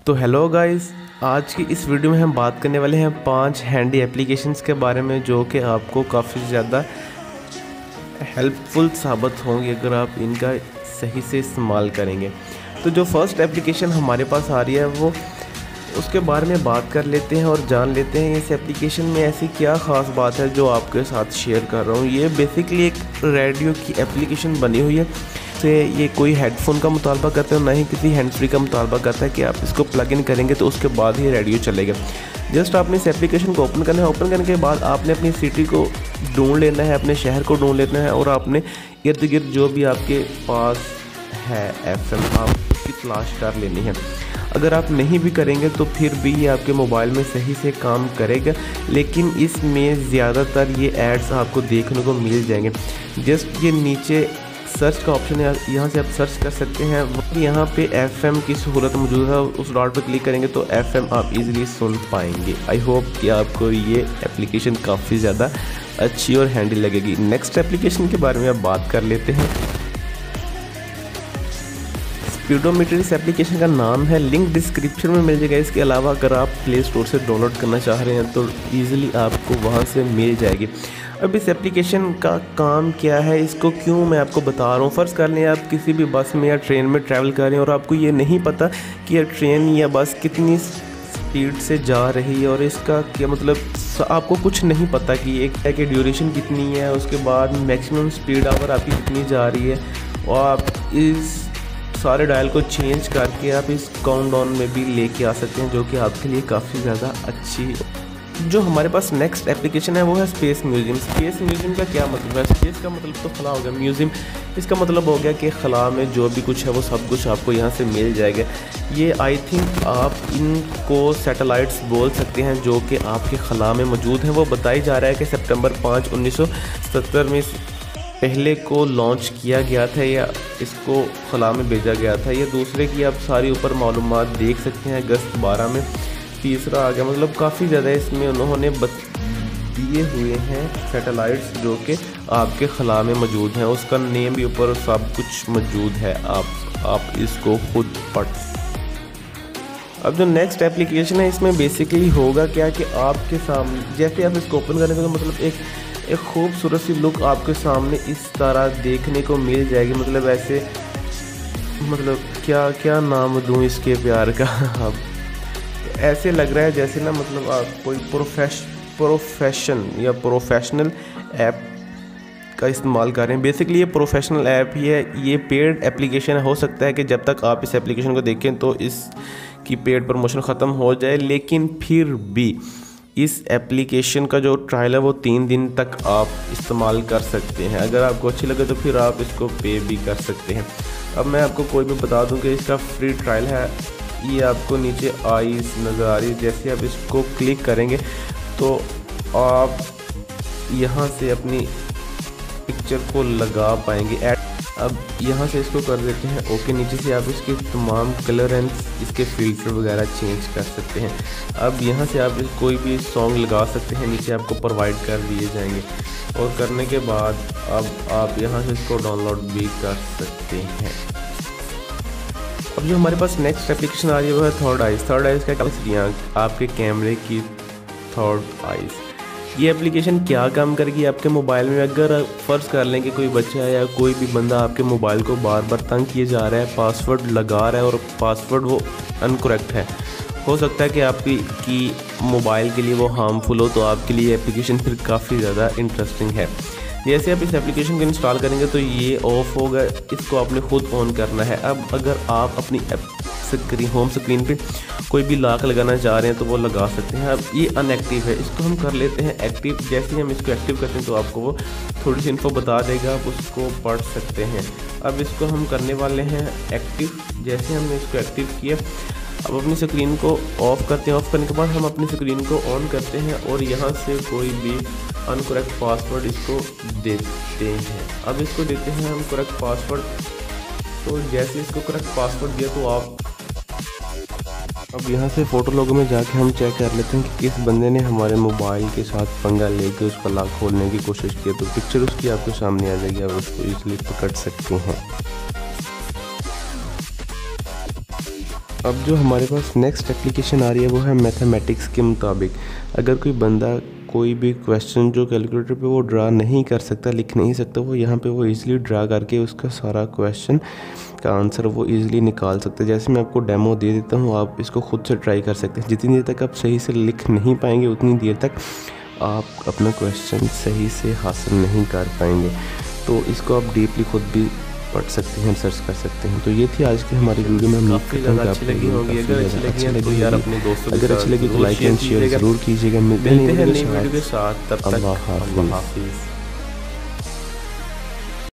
तो hello guys, आज की इस वीडियो में हम बात करने वाले हैं 5 हैंडी एप्लीकेशंस के बारे में जो कि आपको काफ़ी ज़्यादा हेल्पफुल साबित होंगे अगर आप इनका सही से इस्तेमाल करेंगे। तो जो फर्स्ट एप्लीकेशन हमारे पास आ रही है वो उसके बारे में बात कर लेते हैं और जान लेते हैं इस एप्लीकेशन में ऐसी क्या ख़ास बात है जो आपके साथ शेयर कर रहा हूँ। ये बेसिकली एक रेडियो की एप्लीकेशन बनी हुई है। से ये कोई हेडफोन का मुतालबा करता है, ना ही किसी हैंड फ्री का मुतालबा करता है कि आप इसको प्लग इन करेंगे तो उसके बाद ही रेडियो चलेगा। जस्ट आपने इस एप्लीकेशन को ओपन करना है। ओपन करने के बाद आपने अपनी सिटी को ढूंढ लेना है, अपने शहर को ढूंढ लेना है और आपने इर्द गिर्द जो भी आपके पास है FM आप उसकी तलाश कर लेनी है। अगर आप नहीं भी करेंगे तो फिर भी ये आपके मोबाइल में सही से काम करेगा, लेकिन इसमें ज़्यादातर ये एड्स आपको देखने को मिल जाएंगे। जस्ट ये नीचे सर्च का ऑप्शन है, यहाँ से आप सर्च कर सकते हैं। यहाँ पे FM की सहूलत मौजूद है, उस डॉट पर क्लिक करेंगे तो FM आप इजीली सुन पाएंगे। आई होप कि आपको ये एप्लीकेशन काफ़ी ज़्यादा अच्छी और हैंडी लगेगी। नेक्स्ट एप्लीकेशन के बारे में आप बात कर लेते हैं। स्पीडोमीटर इस एप्लीकेशन का नाम है, लिंक डिस्क्रिप्शन में मिल जाएगा। इसके अलावा अगर आप प्ले स्टोर से डाउनलोड करना चाह रहे हैं तो ईज़िली आपको वहाँ से मिल जाएगी। अब इस एप्लीकेशन का काम क्या है, इसको क्यों मैं आपको बता रहा हूँ। फ़र्ज़ कर लें आप किसी भी बस में या ट्रेन में ट्रैवल कर रहे हैं और आपको ये नहीं पता कि यह ट्रेन या बस कितनी स्पीड से जा रही है और इसका क्या मतलब, आपको कुछ नहीं पता कि एक है कि ड्यूरेशन कितनी है, उसके बाद मैक्सिमम स्पीड आवर आपकी कितनी जा रही है। और आप इस सारे डायल को चेंज करके आप इस काउंटडाउन में भी लेके आ सकते हैं, जो कि आपके लिए काफ़ी ज़्यादा अच्छी। जो हमारे पास नेक्स्ट एप्लीकेशन है वो है स्पेस म्यूजियम। स्पेस म्यूजियम का क्या मतलब है? स्पेस का मतलब तो खला हो गया, म्यूजियम इसका मतलब हो गया कि खला में जो भी कुछ है वो सब कुछ आपको यहाँ से मिल जाएगा। ये आई थिंक आप इनको सैटेलाइट्स बोल सकते हैं जो कि आपके खला में मौजूद हैं। वो बताई जा रहा है कि सितंबर 5, 1970 में पहले को लॉन्च किया गया था या इसको खला में भेजा गया था। ये दूसरे की आप सारी ऊपर मालूमात देख सकते हैं। अगस्त 12 में तीसरा आ गया, मतलब काफ़ी ज़्यादा इसमें उन्होंने दिए हुए हैं सैटेलाइट्स जो कि आपके खला में मौजूद हैं। उसका नेम भी ऊपर सब कुछ मौजूद है, आप इसको खुद पढ़। अब जो नेक्स्ट एप्लीकेशन है इसमें बेसिकली होगा क्या कि आपके सामने जैसे आप इसको ओपन करेंगे तो मतलब एक खूबसूरत सी लुक आपके सामने इस तरह देखने को मिल जाएगी। मतलब ऐसे, मतलब क्या नाम दूँ इसके प्यार का। अब ऐसे लग रहा है जैसे ना, मतलब आप कोई प्रोफेशनल ऐप का इस्तेमाल कर रहे हैं। बेसिकली ये प्रोफेशनल ऐप ही है, ये पेड एप्लीकेशन हो सकता है कि जब तक आप इस एप्लीकेशन को देखें तो इसकी पेड प्रमोशन ख़त्म हो जाए, लेकिन फिर भी इस एप्लीकेशन का जो ट्रायल है वो 3 दिन तक आप इस्तेमाल कर सकते हैं। अगर आपको अच्छी लगे तो फिर आप इसको पे भी कर सकते हैं। अब मैं आपको कोई भी बता दूं कि इसका फ्री ट्रायल है। ये आपको नीचे आईज नज़र आ रही है, जैसे आप इसको क्लिक करेंगे तो आप यहाँ से अपनी पिक्चर को लगा पाएंगे। अब यहाँ से इसको कर देते हैं ओके। नीचे से आप इसके तमाम कलर एंड इसके फिल्टर वगैरह चेंज कर सकते हैं। अब यहाँ से आप कोई भी सॉन्ग लगा सकते हैं, नीचे आपको प्रोवाइड कर दिए जाएंगे और करने के बाद अब आप यहाँ से इसको डाउनलोड भी कर सकते हैं। अब जो हमारे पास नेक्स्ट एप्लीकेशन आ रही है वो है थर्ड आइज। थर्ड आइज का आपके कैमरे की थर्ड आइज। ये एप्लीकेशन क्या काम करेगी आपके मोबाइल में? अगर फ़र्ज़ कर लें कि कोई बच्चा या कोई भी बंदा आपके मोबाइल को बार बार तंग किए जा रहा है, पासवर्ड लगा रहा है और पासवर्ड वो अनकरेक्ट है, हो सकता है कि आपकी मोबाइल के लिए वो हार्मफुल हो, तो आपके लिए एप्लीकेशन फिर काफ़ी ज़्यादा इंटरेस्टिंग है। जैसे आप इस एप्लीकेशन को इंस्टॉल करेंगे तो ये ऑफ होगा, इसको आपने खुद ऑन करना है। अब अगर आप अपनी होम स्क्रीन पे कोई भी लॉक लगाना चाह रहे हैं तो वो लगा सकते हैं। अब ये अनएक्टिव है, इसको हम कर लेते हैं एक्टिव। जैसे ही हम इसको एक्टिव करते हैं तो आपको वो थोड़ी सी इन्फो बता देगा, आप उसको पढ़ सकते हैं। अब इसको हम करने वाले हैं एक्टिव। जैसे हमने इसको एक्टिव किया, अब अपनी स्क्रीन को ऑफ़ करते हैं। ऑफ़ करने के बाद हम अपनी स्क्रीन को ऑन करते हैं और यहाँ से कोई भी अनकरेक्ट पासवर्ड इसको देते हैं। अब इसको देते हैं हम करेक्ट पासवर्ड। तो जैसे इसको करेक्ट पासवर्ड दिया तो आप अब यहाँ से फ़ोटो लोगों में जाके हम चेक कर लेते हैं कि किस बंदे ने हमारे मोबाइल के साथ पंगा लेके उसका लॉक खोलने की कोशिश की। तो पिक्चर उसकी आपके सामने आ जाएगी, आप उसको इसलिए पकड़ सकते हैं। अब जो हमारे पास नेक्स्ट एप्लीकेशन आ रही है वो है मैथमेटिक्स के मुताबिक। अगर कोई बंदा कोई भी क्वेश्चन जो कैलकुलेटर पे वो ड्रा नहीं कर सकता, लिख नहीं सकता, वो यहाँ पे वो इजीली ड्रा करके उसका सारा क्वेश्चन का आंसर वो इजीली निकाल सकते हैं। जैसे मैं आपको डेमो दे देता हूँ, आप इसको खुद से ट्राई कर सकते हैं। जितनी देर तक आप सही से लिख नहीं पाएंगे उतनी देर तक आप अपना क्वेश्चन सही से हासिल नहीं कर पाएंगे। तो इसको आप डीपली खुद भी पढ़ सकते हैं, सर्च कर सकते हैं। तो ये थी आज की हमारी वीडियो में। काफ़ी ज़्यादा अच्छी लगी होगी। अगर अच्छी लगी तो यार अपने दोस्तों के साथ अगर अच्छी लगी तो लाइक एंड शेयर ज़रूर कीजिएगा। मिलते हैं नई वीडियो के साथ, तब तक अल्लाह हाफिज़।